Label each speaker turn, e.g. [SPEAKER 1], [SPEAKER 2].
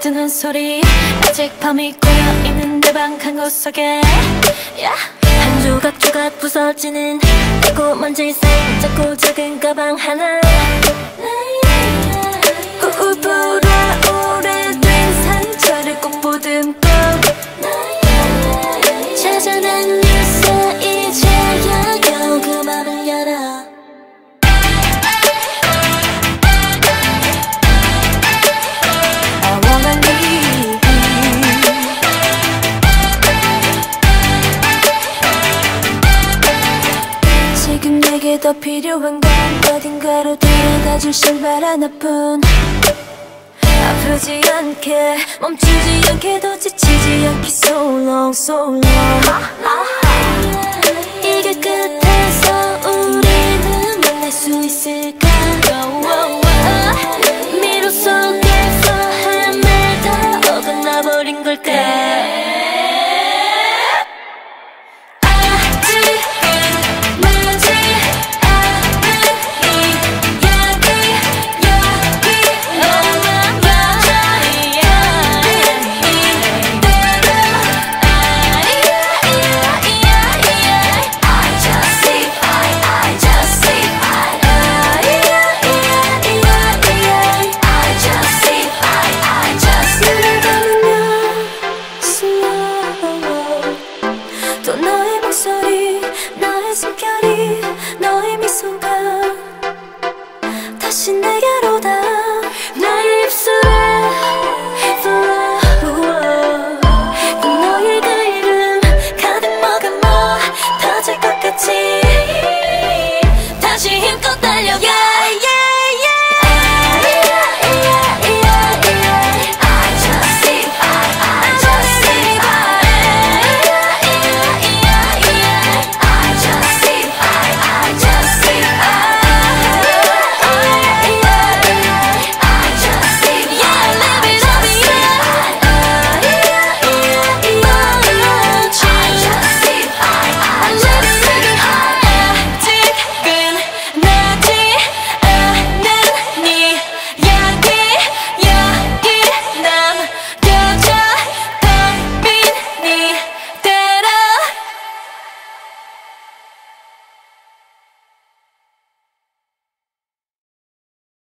[SPEAKER 1] 뜨는 소리 아직 밤이 꼬여있는 내 방 한 구석에 한 조각조각 부서지는 달콤먼지색 작고 작은 가방 하나 오래된 상처를 꼭 보듬고 찾아낸 뉴스 이제야 겨우 그 맘을 열어 지금 내게 더 필요한 건 어딘가로 데려다줄 신발 하나뿐 아프지 않게 멈추지 않게 더 지치지 않게 so long so long